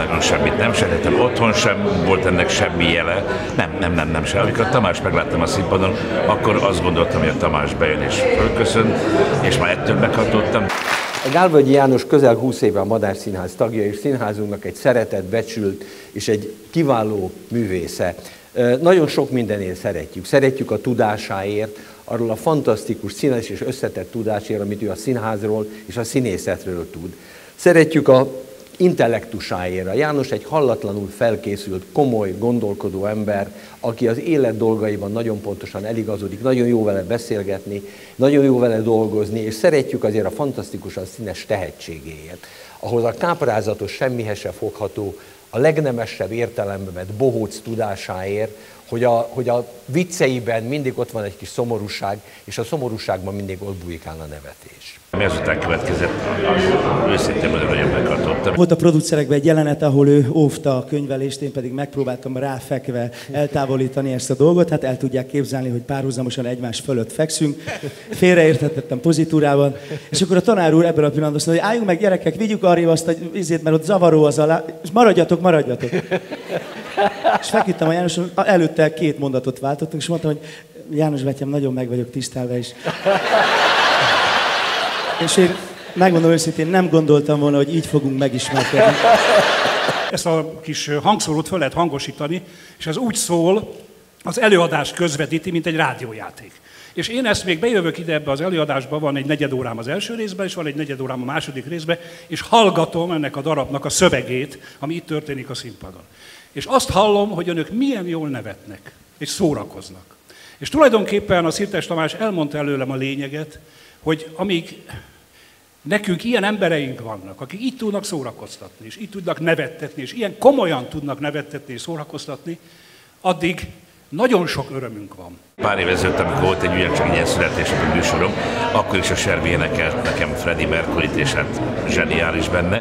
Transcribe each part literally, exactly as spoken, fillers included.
világon semmit nem sejtettem, otthon sem volt ennek semmi jele. Nem, nem, nem, nem sem. Amikor Tamás megláttam a színpadon, akkor azt gondoltam, hogy a Tamás bejön és fölköszön, és már ettől meghatottam. A Gálvölgyi János közel húsz éve a Madách Színház tagja, és színházunknak egy szeretett, becsült és egy kiváló művésze. Nagyon sok mindenért szeretjük. Szeretjük a tudásáért, arról a fantasztikus színes és összetett tudásért, amit ő a színházról és a színészetről tud. Szeretjük a intellektusáért. János egy hallatlanul felkészült, komoly, gondolkodó ember, aki az élet dolgaiban nagyon pontosan eligazodik, nagyon jó vele beszélgetni, nagyon jó vele dolgozni, és szeretjük azért a fantasztikusan színes tehetségéért. Ahhoz a káprázatos, semmihez se fogható, a legnemesebb értelemben vett bohóc tudásáért, hogy a, hogy a vicceiben mindig ott van egy kis szomorúság, és a szomorúságban mindig ott bújikál a nevetés. Ami azután következett, őszintén mondom, nagyon meghatottam. Volt a producerekben egy jelenet, ahol ő óvta a könyvelést, én pedig megpróbáltam ráfekve eltávolítani ezt a dolgot. Hát el tudják képzelni, hogy párhuzamosan egymás fölött fekszünk. Félreértettem pozitúrában. És akkor a tanár úr ebből a pillanatban azt mondta, hogy álljunk meg gyerekek, vigyük arrébb azt a vizét, mert ott zavaró az alá, és maradjatok, maradjatok. És feküdtem a Jánoson, előtte két mondatot váltottunk, és mondtam, hogy János Betyám, nagyon meg vagyok tisztelve is. És én megmondom őszintén, nem gondoltam volna, hogy így fogunk megismerkedni. Ezt a kis hangszórót föl lehet hangosítani, és ez úgy szól, az előadás közvetíti, mint egy rádiójáték. És én ezt még bejövök ide ebbe az előadásba, van egy negyed órám az első részben, és van egy negyed órám a második részben, és hallgatom ennek a darabnak a szövegét, ami itt történik a színpadon. És azt hallom, hogy önök milyen jól nevetnek, és szórakoznak. És tulajdonképpen a Szirtes Tamás elmondta előlem a lényeget, hogy amíg nekünk ilyen embereink vannak, akik így tudnak szórakoztatni, és így tudnak nevettetni, és ilyen komolyan tudnak nevettetni és szórakoztatni, addig nagyon sok örömünk van. Pár év ezelőtt, amikor volt egy ugyancsak ilyen születésnapos műsorom, akkor is a Serbi énekelt nekem Freddie Mercuryt, és hát zseniális benne.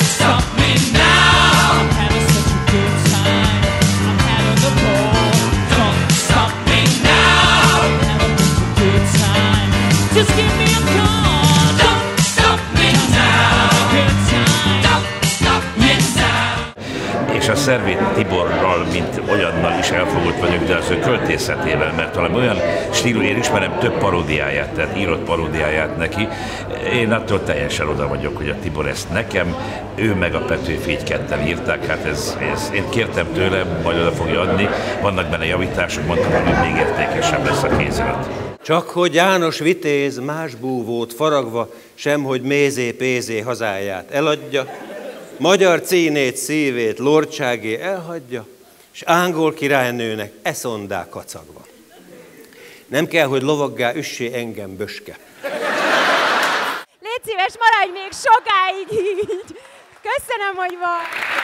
Just give me a call. Don't stop me now. Good time. Don't stop me now. És a Szervi Tiborral, mint olyannal is elfogult vagyok, de az ő költészetével, mert valami olyan stílus, én ismerem több paródiáját, tehát írott paródiáját neki. Én attól teljesen oda vagyok, hogy a Tibor ezt nekem, ő meg a Petőfi így ketten írták, hát ez, ez, én kértem tőle, majd oda fogja adni, vannak benne javítások, mondtam, hogy még értékesebb lesz a kézirat. Csak hogy János vitéz más búvót faragva, semhogy mézé-pézé hazáját eladja, magyar cínét, szívét, lordságé elhagyja, s ángol királynőnek eszondá kacagva. Nem kell, hogy lovaggá üssé engem böske. Légy szíves, maradj még sokáig így! Köszönöm, hogy van!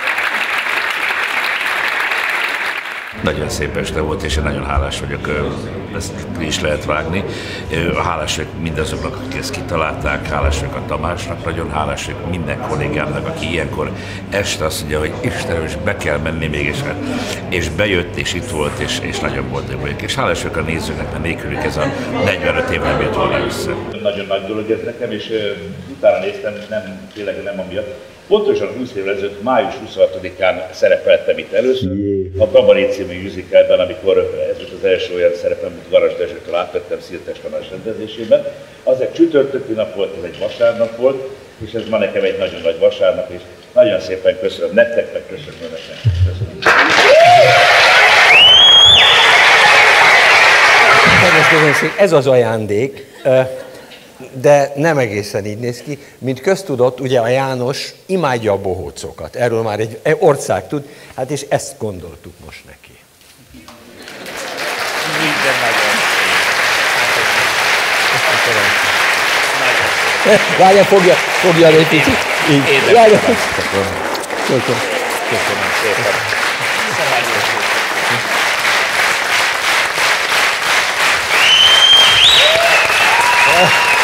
Nagyon szép este volt, és én nagyon hálás vagyok, ezt is lehet vágni. Hálás vagyok mindazoknak, akik ezt kitalálták, hálás vagyok a Tamásnak, nagyon hálás vagyok minden kollégámnak, aki ilyenkor este azt mondja, hogy Istenem, és be kell menni még, és, és bejött, és itt volt, és, és nagyon boldog vagyok. És hálás vagyok a nézőknek, mert nélkülük ez a negyvenöt év nem jött volna össze. Nagyon nagy dolog ez nekem, és utána néztem, nem, tényleg nem amiatt. Pontosan húsz évvel ezelőtt, május huszonhatodikán szerepeltem itt először, a Kabaré című musicalben, amikor ez volt az első olyan szerepem, amit Garas Dezsőtől átvettem Szirtes Tamás rendezésében. Az egy csütörtöki nap volt, ez egy vasárnap volt, és ez ma nekem egy nagyon nagy vasárnap, és nagyon szépen köszönöm nektek, meg köszönöm önöknek. Köszönöm. Ez az ajándék. De nem egészen így néz ki, mint köztudott, ugye a János imádja a bohócokat, erről már egy ország tud, hát és ezt gondoltuk most neki. Minden nagyon szép. Várja, fogja, fogja egy picit. Így. Várja. Köszönöm. Köszönöm szépen. Köszönöm.